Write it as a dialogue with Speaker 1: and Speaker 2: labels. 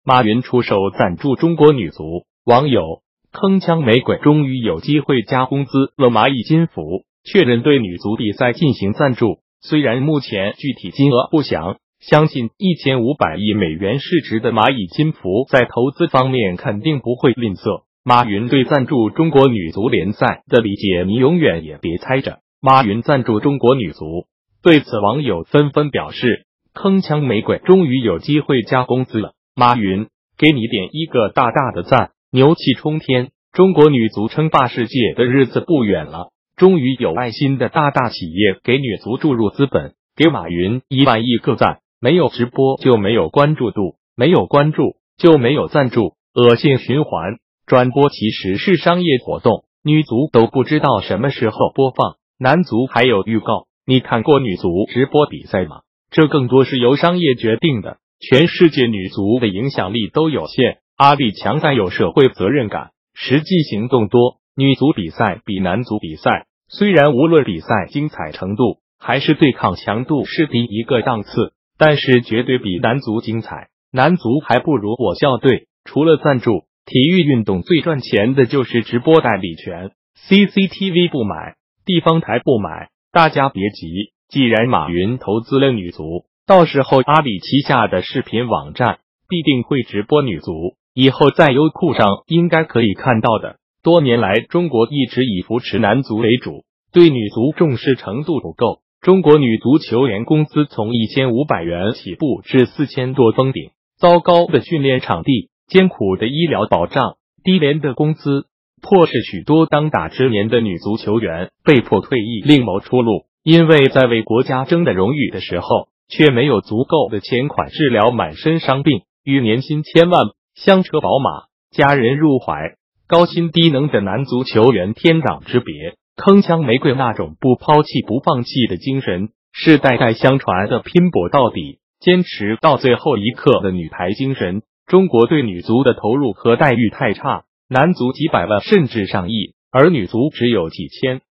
Speaker 1: 马云出手赞助中国女足，网友铿锵玫瑰终于有机会加工资了。蚂蚁金服确认对女足比赛进行赞助，虽然目前具体金额不详，相信1500亿美元市值的蚂蚁金服在投资方面肯定不会吝啬。马云对赞助中国女足联赛的理解，你永远也别猜着。马云赞助中国女足，对此网友纷纷表示，铿锵玫瑰终于有机会加工资了。马云，给你点一个大大的赞，牛气冲天！中国女足称霸世界的日子不远了，终于有爱心的大企业给女足注入资本，给马云1万亿个赞。没有直播就没有关注度，没有关注就没有赞助，恶性循环。转播其实是商业活动，女足都不知道什么时候播放，男足还有预告。你看过女足直播比赛吗？这更多是由商业决定的。全世界女足的影响力都有限，阿里强在有社会责任感，实际行动多。女足比赛比男足比赛，虽然无论比赛精彩程度还是对抗强度是低一个档次，但是绝对比男足精彩。男足还不如我校队，除了赞助，体育运动最赚钱的就是直播代理权。 CCTV 不买，地方台不买，大家别急，既然马云投资了女足，到时候阿里旗下的视频网站必定会直播女足，以后在优酷上应该可以看到的。多年来中国一直以扶持男足为主，对女足重视程度不够。中国女足球员工资从1500元起步至4000多封顶，糟糕的训练场地，艰苦的医疗保障，低廉的工资，迫使许多当打之年的女足球员被迫退役另谋出路。因为在为国家争得荣誉的时候，却没有足够的钱款治疗满身伤病，与年薪千万、香车宝马、家人入怀、高薪低能的男足球员天壤之别。铿锵玫瑰那种不抛弃不放弃的精神，是代代相传的拼搏到底、坚持到最后一刻的女排精神。中国对女足的投入和待遇太差，男足几百万甚至上亿，而女足只有几千。